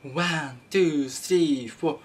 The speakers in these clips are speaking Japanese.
One, two, three, four.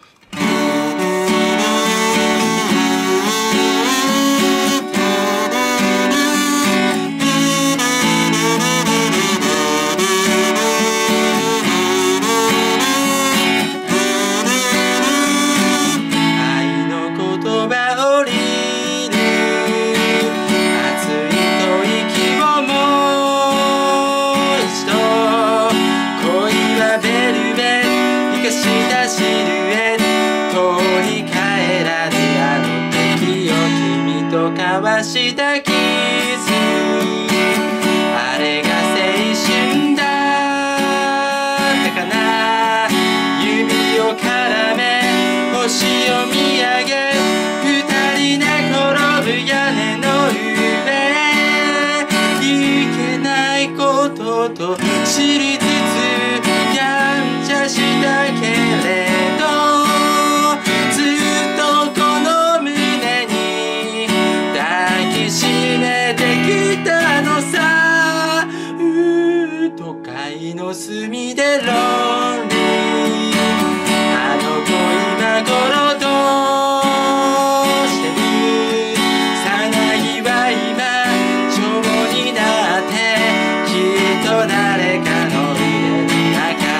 シルエットに変えられあの時を君と交わしたキスあれが青春だったかな指を絡め星を見上げ二人で転ぶ屋根の上いけないことと知りつつやんちゃしたけれどずっとこの胸に抱きしめてきたのさ都会の隅でロンリーあの子今頃どうしてるさなぎは今蝶になってきっと誰かの腕の中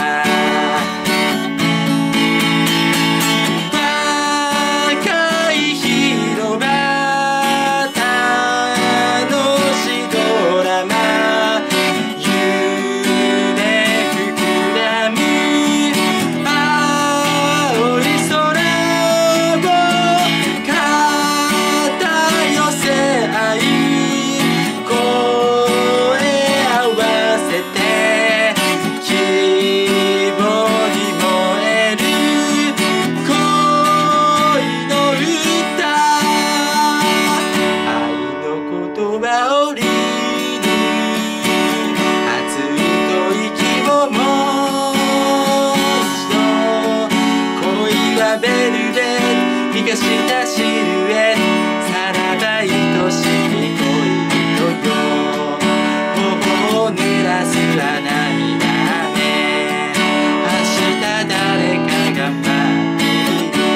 生かしたシルエットさらば愛しい恋人よ頬を濡らすは涙雨明日誰かが待っている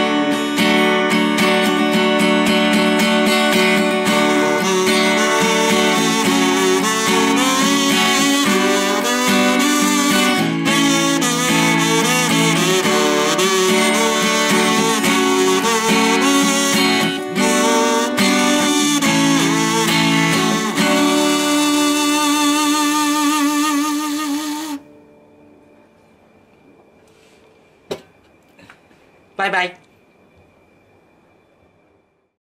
バイバイ。